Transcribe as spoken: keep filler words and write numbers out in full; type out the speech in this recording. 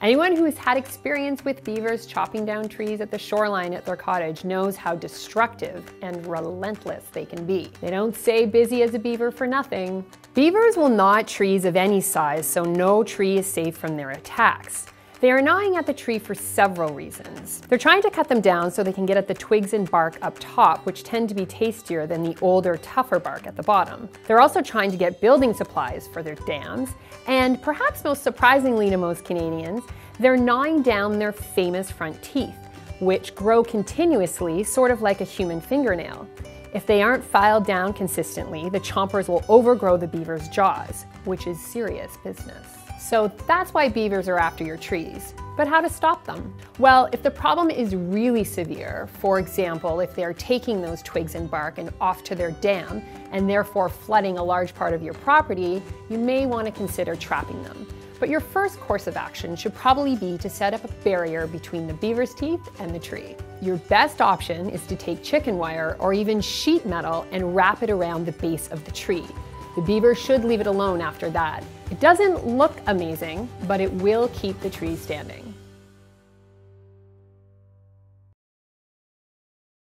Anyone who has had experience with beavers chopping down trees at the shoreline at their cottage knows how destructive and relentless they can be. They don't stay busy as a beaver for nothing. Beavers will gnaw at trees of any size, so no tree is safe from their attacks. They are gnawing at the tree for several reasons. They're trying to cut them down so they can get at the twigs and bark up top, which tend to be tastier than the older, tougher bark at the bottom. They're also trying to get building supplies for their dams, and perhaps most surprisingly to most Canadians, they're gnawing down their famous front teeth, which grow continuously, sort of like a human fingernail. If they aren't filed down consistently, the chompers will overgrow the beaver's jaws, which is serious business. So that's why beavers are after your trees. But how to stop them? Well, if the problem is really severe, for example, if they're taking those twigs and bark and off to their dam and therefore flooding a large part of your property, you may want to consider trapping them. But your first course of action should probably be to set up a barrier between the beaver's teeth and the tree. Your best option is to take chicken wire or even sheet metal and wrap it around the base of the tree. The beaver should leave it alone after that. It doesn't look amazing, but it will keep the tree standing.